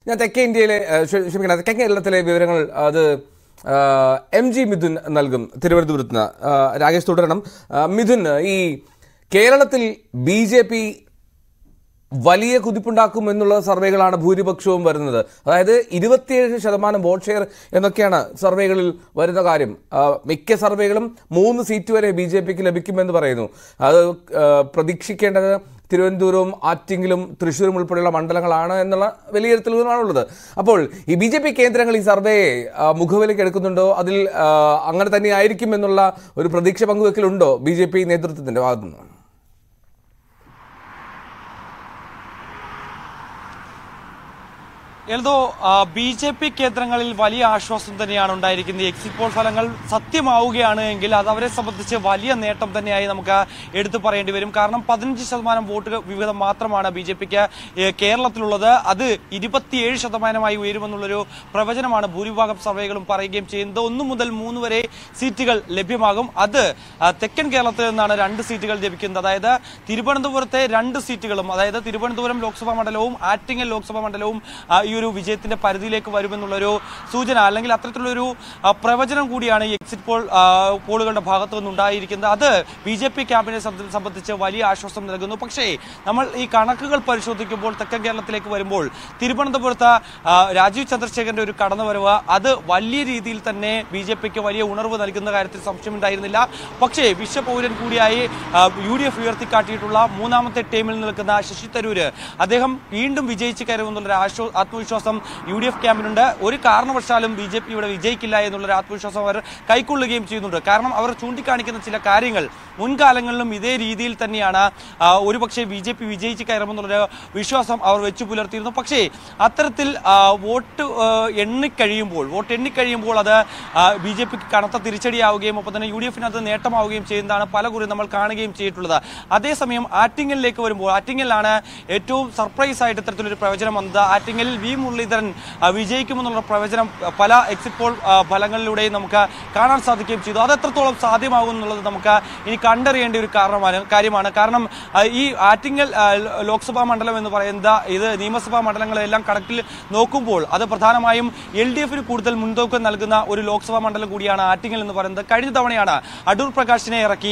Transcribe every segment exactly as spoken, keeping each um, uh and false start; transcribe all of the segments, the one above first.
ഞാൻ തെക്കേ ഇന്ത്യയിലെ ക്ഷമിക്കണം തെക്കേ കേരളത്തിലെ വിവരങ്ങൾ അത് എം ജി മിഥുൻ നൽകും. തിരുവനന്തപുരത്ത് നിന്ന് രാകേഷ് തുടരണം. മിഥുൻ, ഈ കേരളത്തിൽ ബി ജെ പി വലിയ കുതിപ്പുണ്ടാക്കും എന്നുള്ള സർവേകളാണ് ഭൂരിപക്ഷവും വരുന്നത്. അതായത് ഇരുപത്തിയേഴ് ശതമാനം വോട്ട് ഷെയർ എന്നൊക്കെയാണ് സർവേകളിൽ വരുന്ന കാര്യം. മിക്ക സർവേകളും മൂന്ന് സീറ്റ് വരെ ബി ജെ പിക്ക് ലഭിക്കുമെന്ന് പറയുന്നു. അത് പ്രതീക്ഷിക്കേണ്ടത് തിരുവനന്തപുരവും ആറ്റിങ്ങലും തൃശ്ശൂരും ഉൾപ്പെടെയുള്ള മണ്ഡലങ്ങളാണ് എന്നുള്ള വിലയിരുത്തലുകളാണുള്ളത്. അപ്പോൾ ഈ ബി ജെ പി കേന്ദ്രങ്ങൾ ഈ സർവേയെ മുഖവിലേക്ക് എടുക്കുന്നുണ്ടോ? അതിൽ അങ്ങനെ തന്നെ ആയിരിക്കും എന്നുള്ള ഒരു പ്രതീക്ഷ പങ്കുവെക്കലുണ്ടോ ബി ജെ പി നേതൃത്വത്തിന്റെ ഭാഗത്തുനിന്ന്? എൽദോ, ബി ജെ പി കേന്ദ്രങ്ങളിൽ വലിയ ആശ്വാസം തന്നെയാണ് ഉണ്ടായിരിക്കുന്നത്. എക്സിറ്റ് പോൾ ഫലങ്ങൾ സത്യമാവുകയാണ് എങ്കിൽ അത് അവരെ സംബന്ധിച്ച് വലിയ നേട്ടം തന്നെയായി നമുക്ക് എടുത്തു പറയേണ്ടി വരും. കാരണം പതിനഞ്ച് ശതമാനം വോട്ട് വിഹിതം മാത്രമാണ് ബി ജെ പിക്ക് കേരളത്തിലുള്ളത്. അത് ഇരുപത്തിയേഴ് ശതമാനമായി ഉയരുമെന്നുള്ളൊരു പ്രവചനമാണ് ഭൂരിഭാഗം സർവേകളും പറയുകയും ചെയ്യുന്നത്. ഒന്നു മുതൽ മൂന്ന് വരെ സീറ്റുകൾ ലഭ്യമാകും. അത് തെക്കൻ കേരളത്തിൽ നിന്നാണ് രണ്ട് സീറ്റുകൾ ലഭിക്കുന്നത്. അതായത് തിരുവനന്തപുരത്തെ രണ്ട് സീറ്റുകളും, അതായത് തിരുവനന്തപുരം ലോക്സഭാ മണ്ഡലവും ആറ്റിങ്ങൽ ലോക്സഭാ മണ്ഡലവും ഈ ഒരു വിജയത്തിന്റെ പരിധിയിലേക്ക് വരുമെന്നുള്ളൊരു സൂചന, അല്ലെങ്കിൽ അത്തരത്തിലുള്ളൊരു പ്രവചനം കൂടിയാണ് ഈ എക്സിറ്റ് പോൾ പോളുകളുടെ ഭാഗത്തു നിന്നുണ്ടായിരിക്കുന്നത്. അത് ബി ജെ പി ക്യാമ്പിനെ സംബന്ധിച്ച് വലിയ ആശ്വാസം നൽകുന്നു. പക്ഷേ നമ്മൾ ഈ കണക്കുകൾ പരിശോധിക്കുമ്പോൾ തെക്കൻ കേരളത്തിലേക്ക് വരുമ്പോൾ തിരുവനന്തപുരത്ത് രാജീവ് ചന്ദ്രശേഖരന്റെ ഒരു കടന്നുവരവ് അത് വലിയ രീതിയിൽ തന്നെ ബി ജെ പിക്ക് വലിയ ഉണർവ് നൽകുന്ന കാര്യത്തിൽ സംശയമുണ്ടായിരുന്നില്ല. പക്ഷേ വിശ്വപൗരൻ കൂടിയായി യു ഡി എഫ് ഉയർത്തിക്കാട്ടിയിട്ടുള്ള മൂന്നാമത്തെ ടീമിൽ നിൽക്കുന്ന ശശി തരൂര് അദ്ദേഹം വീണ്ടും വിജയിച്ച് കയറുമെന്നുള്ള ആത്മവിശ്വാസം യു ഡി എഫ് ക്യാമ്പിനുണ്ട്. ഒരു കാരണവശാലും ബി ജെ പി ഇവിടെ വിജയിക്കില്ല എന്നുള്ളൊരു ആത്മവിശ്വാസം അവർ കൈക്കൊള്ളുകയും ചെയ്യുന്നുണ്ട്. കാരണം അവർ ചൂണ്ടിക്കാണിക്കുന്ന ചില കാര്യങ്ങൾ മുൻകാലങ്ങളിലും ഇതേ രീതിയിൽ തന്നെയാണ് ഒരുപക്ഷെ ബി ജെ പി വിജയിച്ച് കയറുമെന്നുള്ളൊരു വിശ്വാസം അവർ വെച്ചു പുലർത്തിയിരുന്നു. പക്ഷേ അത്തരത്തിൽ വോട്ട് എണ്ണിക്കഴിയുമ്പോൾ വോട്ട് എണ്ണിക്കഴിയുമ്പോൾ അത് ബി ജെ പിക്ക് കനത്ത തിരിച്ചടിയാവുകയും ഒപ്പം തന്നെ യു ഡി എഫിന് അത് നേട്ടമാവുകയും ചെയ്യുന്നതാണ് പലകുറി നമ്മൾ കാണുകയും ചെയ്തിട്ടുള്ളത്. അതേസമയം ആറ്റിങ്ങലിലേക്ക് വരുമ്പോൾ ആറ്റിങ്ങലിലാണ് ഏറ്റവും സർപ്രൈസ് ആയിട്ട് ഇത്തരത്തിലൊരു പ്രവചനം വന്നത്. ആറ്റിങ്ങലിൽ വി മുരളീധരൻ വിജയിക്കുമെന്നുള്ള പ്രവചനം പല എക്സിറ്റ് പോൾ ഫലങ്ങളിലൂടെയും നമുക്ക് കാണാൻ സാധിക്കുകയും ചെയ്തു. അത് എത്രത്തോളം സാധ്യമാകും എന്നുള്ളത് നമുക്ക് ഇനി കണ്ടറിയേണ്ട ഒരു കാരണമാണ് കാര്യമാണ് കാരണം ഈ ആറ്റിങ്ങൽ ലോക്സഭാ മണ്ഡലം എന്ന് പറയുന്നത് ഇത് നിയമസഭാ മണ്ഡലങ്ങളെല്ലാം കണക്കിൽ നോക്കുമ്പോൾ അത് പ്രധാനമായും എൽ ഡി എഫിന് കൂടുതൽ മുൻതൂക്കം നൽകുന്ന ഒരു ലോക്സഭാ മണ്ഡലം കൂടിയാണ് ആറ്റിങ്ങൽ എന്ന് പറയുന്നത്. കഴിഞ്ഞ തവണയാണ് അടൂർ പ്രകാശിനെ ഇറക്കി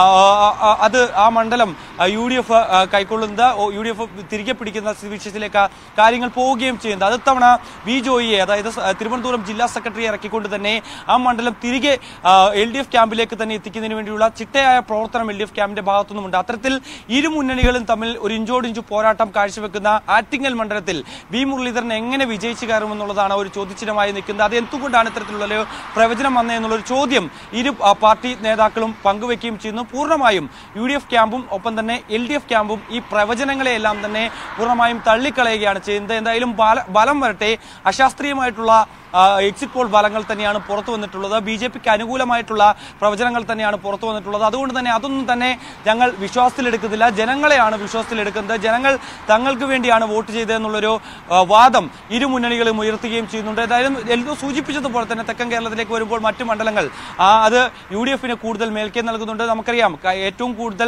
അത് ആ മണ്ഡലം യു ഡി എഫ് കൈക്കൊള്ളുന്നത് യു ഡി എഫ് തിരികെ പിടിക്കുന്ന സ്ഥിതിവിശേഷത്തിലേക്ക് കാര്യങ്ങൾ പോവുകയും ചെയ്യുന്നത്. അടുത്തവണ വി ജോയിയെ, അതായത് തിരുവനന്തപുരം ജില്ലാ സെക്രട്ടറിയെ ഇറക്കിക്കൊണ്ട് തന്നെ ആ മണ്ഡലം തിരികെ എൽ ഡി എഫ് ക്യാമ്പിലേക്ക് തന്നെ എത്തിക്കുന്നതിന് വേണ്ടിയുള്ള ചിട്ടയായ പ്രവർത്തനം എൽ ഡി എഫ് ക്യാമ്പിന്റെ ഭാഗത്തുനിന്നുമുണ്ട്. അത്തരത്തിൽ ഇരു മുന്നണികളും തമ്മിൽ ഒരു ഇഞ്ചോടിഞ്ചു പോരാട്ടം കാഴ്ചവെക്കുന്ന ആറ്റിങ്ങൽ മണ്ഡലത്തിൽ വി മുരളീധരൻ എങ്ങനെ വിജയിച്ചു കയറുമെന്നുള്ളതാണ് ഒരു ചോദ്യചിഹ്നമായി നിൽക്കുന്നത്. അത് എന്തുകൊണ്ടാണ് ഇത്തരത്തിലുള്ള ഒരു പ്രവചനം വന്നത് എന്നുള്ളൊരു ചോദ്യം ഇരു പാർട്ടി നേതാക്കളും പങ്കുവെക്കുകയും ചെയ്യുന്നു. പൂർണ്ണമായും യു ഡി എഫ് ക്യാമ്പും ഒപ്പം തന്നെ എൽ ഡി എഫ് ക്യാമ്പും ഈ പ്രവചനങ്ങളെയെല്ലാം തന്നെ പൂർണ്ണമായും തള്ളിക്കളയുകയാണ് ചെയ്യുന്നത്. എന്തായാലും ബലം വരട്ടെ, അശാസ്ത്രീയമായിട്ടുള്ള എക്സിറ്റ് പോൾ ഫലങ്ങൾ തന്നെയാണ് പുറത്തു വന്നിട്ടുള്ളത്. ബി ജെ പിക്ക് അനുകൂലമായിട്ടുള്ള പ്രവചനങ്ങൾ തന്നെയാണ് പുറത്തു വന്നിട്ടുള്ളത്. അതുകൊണ്ട് തന്നെ അതൊന്നും തന്നെ ഞങ്ങൾ വിശ്വാസത്തിലെടുക്കുന്നില്ല, ജനങ്ങളെയാണ് വിശ്വാസത്തിലെടുക്കുന്നത്. ജനങ്ങൾ തങ്ങൾക്ക് വേണ്ടിയാണ് വോട്ട് ചെയ്തതെന്നുള്ളൊരു വാദം ഇരു മുന്നണികളും ഉയർത്തുകയും ചെയ്യുന്നുണ്ട്. ഏതായാലും എൽദോ സൂചിപ്പിച്ചതുപോലെ തന്നെ തെക്കൻ കേരളത്തിലേക്ക് വരുമ്പോൾ മറ്റു മണ്ഡലങ്ങൾ അത് യു ഡി എഫിന് കൂടുതൽ മേൽക്കൈ നൽകുന്നുണ്ട്. നമുക്കറിയാം ഏറ്റവും കൂടുതൽ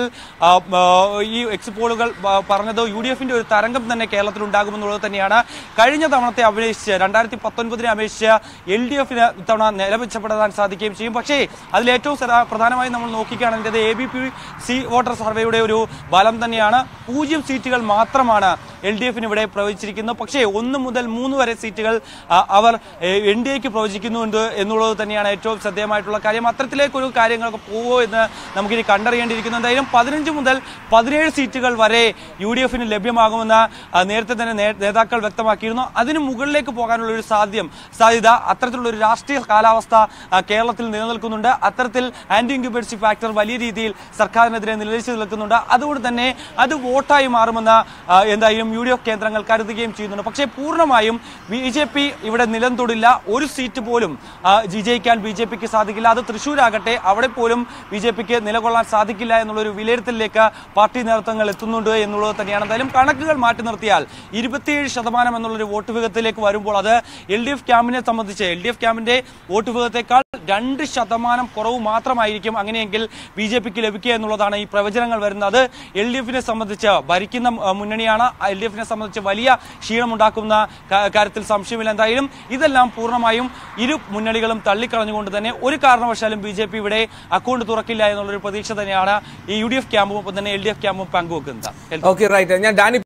ഈ എക്സിറ്റ് പോളുകൾ പറഞ്ഞത് യു ഡി എഫിന്റെ ഒരു തരംഗം തന്നെ കേരളത്തിൽ ഉണ്ടാകുമെന്നുള്ളത് തന്നെയാണ്. കഴിഞ്ഞ തവണത്തെ അപേക്ഷിച്ച് രണ്ടായിരത്തി പത്തൊൻപതിനെ അപേക്ഷിച്ച് എൽ ഡി എഫിന് ഇത്തവണ നില മെച്ചപ്പെടാൻ സാധിക്കുകയും ചെയ്യും. പക്ഷേ അതിൽ ഏറ്റവും പ്രധാനമായി നമ്മൾ നോക്കിക്കാണേണ്ടത് A B P C voter സർവേയുടെ ഒരു ബലം തന്നെയാണ്. പൂജ്യം സീറ്റുകൾ മാത്രമാണ് എൽ ഡി എഫിന് ഇവിടെ പ്രവചിച്ചിരിക്കുന്നത്. പക്ഷേ ഒന്ന് മുതൽ മൂന്ന് വരെ സീറ്റുകൾ അവർ എൻ ഡി എക്ക് പ്രവചിക്കുന്നുണ്ട് എന്നുള്ളത് തന്നെയാണ് ഏറ്റവും ശ്രദ്ധേയമായിട്ടുള്ള കാര്യം. അത്തരത്തിലേക്കൊരു കാര്യങ്ങളൊക്കെ പോവോ എന്ന് നമുക്കിനി കണ്ടറിയേണ്ടിയിരിക്കുന്നു. എന്തായാലും പതിനഞ്ച് മുതൽ പതിനേഴ് സീറ്റുകൾ വരെ യു ഡി എഫിന് ലഭ്യമാകുമെന്ന് നേരത്തെ തന്നെ നേതാക്കൾ വ്യക്തമാക്കിയിരുന്നു. അതിന് മുകളിലേക്ക് പോകാനുള്ള ഒരു സാധ്യം സാധ്യത അത്തരത്തിലുള്ള ഒരു രാഷ്ട്രീയ കാലാവസ്ഥ കേരളത്തിൽ നിലനിൽക്കുന്നുണ്ട്. അത്തരത്തിൽ ആന്റി ഇൻക്യുബേറ്ററി ഫാക്ടർ വലിയ രീതിയിൽ സർക്കാരിനെതിരെ നിലനിൽച്ചു നിൽക്കുന്നുണ്ട്. അതുകൊണ്ട് തന്നെ അത് വോട്ടായി മാറുമെന്ന് എന്തായാലും യു ഡി എഫ് കേന്ദ്രങ്ങൾ കരുതുകയും ചെയ്യുന്നുണ്ട്. പക്ഷേ പൂർണ്ണമായും ബി ജെ പി ഇവിടെ നിലം തൊടില്ല. ഒരു സീറ്റ് പോലും വിജയിക്കാൻ ബി ജെ പിക്ക് സാധിക്കില്ല. അത് തൃശ്ശൂരാകട്ടെ, അവിടെ പോലും ബി ജെ പിക്ക് നിലകൊള്ളാൻ സാധിക്കില്ല എന്നുള്ളൊരു വിലയിരുത്തലിലേക്ക് പാർട്ടി നേതൃത്വങ്ങൾ എത്തുന്നുണ്ട് എന്നുള്ളത് തന്നെയാണ്. എന്തായാലും കണക്കുകൾ മാറ്റി നിർത്തിയാൽ ഇരുപത്തിയേഴ് ശതമാനം എന്നുള്ള എന്നുള്ളൊരു വോട്ട് വിഹിതത്തിലേക്ക് വരുമ്പോൾ അത് എൽ ഡി എഫ് ക്യാമ്പിനെ സംബന്ധിച്ച് എൽ ഡി എഫ് ക്യാമ്പിന്റെ വോട്ട് വിഹിതത്തെക്കാൾ രണ്ട് ശതമാനം കുറവ് മാത്രമായിരിക്കും അങ്ങനെയെങ്കിൽ ബി ജെ പിക്ക് ലഭിക്കുക എന്നുള്ളതാണ് ഈ പ്രവചനങ്ങൾ വരുന്നത്. എൽ ഡി എഫിനെ സംബന്ധിച്ച് ഭരിക്കുന്ന മുന്നണിയാണ്. എൽ ഡി എഫിനെ സംബന്ധിച്ച് വലിയ ക്ഷീണമുണ്ടാക്കുന്ന കാര്യത്തിൽ സംശയമില്ല. എന്തായാലും ഇതെല്ലാം പൂർണ്ണമായും ഇരു മുന്നണികളും തള്ളിക്കളഞ്ഞുകൊണ്ട് തന്നെ ഒരു കാരണവശാലും ബി ജെ പി ഇവിടെ അക്കൗണ്ട് തുറക്കില്ല എന്നുള്ളൊരു പ്രതീക്ഷ തന്നെയാണ് ഈ യു ഡി എഫ് ക്യാമ്പും ഒപ്പം തന്നെ എൽ ഡി എഫ് ക്യാമ്പും പങ്കുവെക്കുന്നത്. Okay, right. ഞാൻ ഡാനി